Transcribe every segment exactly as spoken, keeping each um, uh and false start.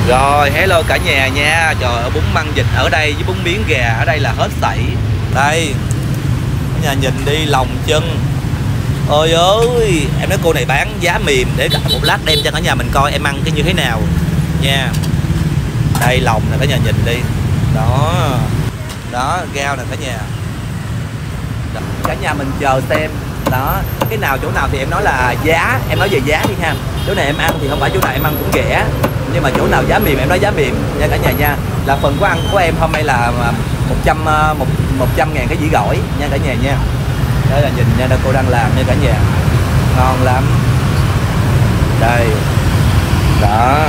Rồi, hello cả nhà nha. Trời ơi, bún măng vịt ở đây với bún miếng gà ở đây là hết sảy. Đây, cả nhà nhìn đi, lòng chân. Ôi ơi, em nói cô này bán giá mềm. Để cả một lát đem cho cả nhà mình coi em ăn cái như thế nào nha. Đây lòng nè cả nhà nhìn đi. Đó, đó, rau nè cả nhà. Đó. Cả nhà mình chờ xem. Đó, cái nào chỗ nào thì em nói là giá. Em nói về giá đi ha. Chỗ này em ăn thì không phải chỗ nào em ăn cũng rẻ, nhưng mà chỗ nào giá mềm em nói giá mềm nha cả nhà nha. Là phần của ăn của em hôm nay là một trăm một một trăm ngàn cái dĩ gỏi nha cả nhà nha. Đây là nhìn nha, đây cô đang làm nha cả nhà, ngon lắm. Đây đó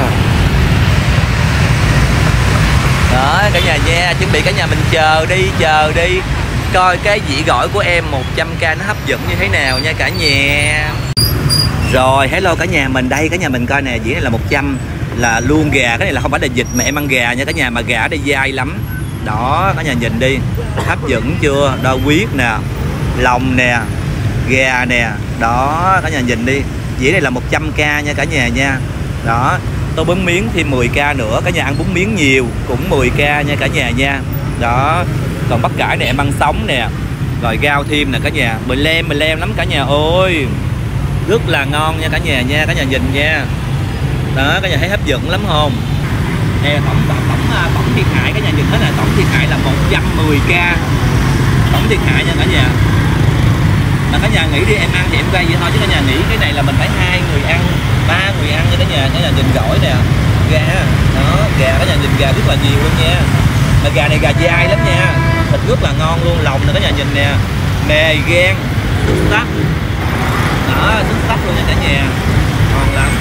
đó cả nhà nha, chuẩn bị cả nhà mình chờ đi chờ đi coi cái dĩ gỏi của em một trăm k nó hấp dẫn như thế nào nha cả nhà. Rồi hello cả nhà mình, đây cả nhà mình coi nè, dĩa này là một trăm, là luôn gà, cái này là không phải là vịt mà em ăn gà nha cả nhà, mà gà ở đây dai lắm. Đó cả nhà nhìn đi, hấp dẫn chưa, đo huyết nè, lòng nè, gà nè. Đó cả nhà nhìn đi, dĩa này là một trăm k nha cả nhà nha. Đó, tôi bún miếng thêm mười k nữa, cả nhà ăn bún miếng nhiều cũng mười k nha cả nhà nha. Đó, còn bắp cải này em ăn sống nè, rồi rau thêm nè cả nhà, mười lem mười lem lắm cả nhà ơi, rất là ngon nha cả nhà nha. Cả nhà nhìn nha, đó cả nhà thấy hấp dẫn lắm không nè. Tổng tổng tổng, tổng thiệt hại cả nhà nhìn hết là tổng thiệt hại là một trăm mười k, tổng thiệt hại nha cả nhà. Mà cả nhà nghĩ đi, em ăn thì em quay vậy thôi, chứ cả nhà nghĩ cái này là mình phải hai người ăn, ba người ăn nha cả nhà. Cả nhà nhìn gỏi nè, gà đó, gà cả nhà nhìn gà rất là nhiều luôn nha. Mà gà này gà dai lắm nha, thịt rất là ngon luôn. Lòng nè cả nhà nhìn nè, nề gan sắc đó, xuất sắc luôn nha cả nhà, ngon lắm.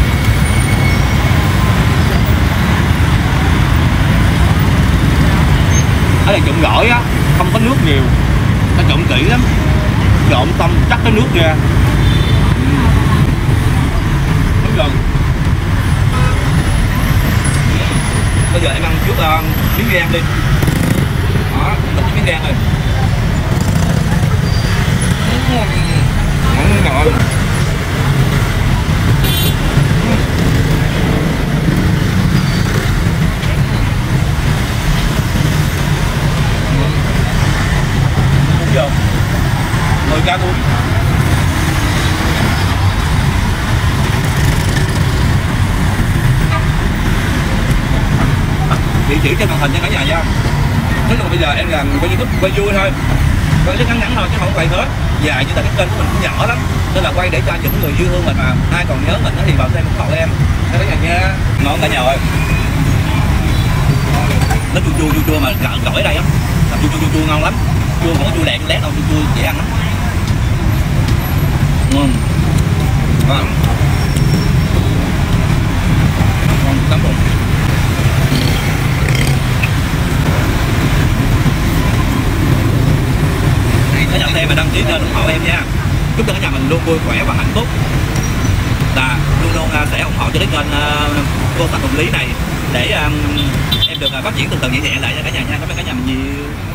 Ở đây trộn gỏi á, không có nước nhiều, ta trộn kỹ lắm, trộn xong chắc cái nước ra. Đúng rồi. Bây giờ em ăn trước uh, miếng gan đi. Đó, mình miếng gan rồi. Rồi. Giờ mời ca luôn. Địa chỉ trên màn hình cho cả nhà nha. Tức là bây giờ em làm quay YouTube quay vui thôi, quay ngắn ngắn thôi chứ không quay hết dài, như là cái kênh của mình cũng nhỏ lắm, nên là quay để cho những người yêu thương mình mà ai còn nhớ mình thì vào xem ủng hộ em cả nhà nha. Ngon cả nhà ơi, nó chua chua chua chua mà gỏi ở đây á, làm chua chua chua chua ngon lắm, chua không có chua lẹt lét đâu, chua chua dễ ăn lắm, ngon ngon ngon lắm luôn. Cả nhà em mà đăng ký kênh ủng hộ em nha, chúc cho cả nhà mình luôn vui khỏe và hạnh phúc, là luôn luôn sẽ ủng hộ cho cái kênh cô Phạm Hồng Lý này để em được phát triển từ từ nhẹ nhẹ lại nha cả nhà nha. Cảm ơn cả nhà mình nhiều.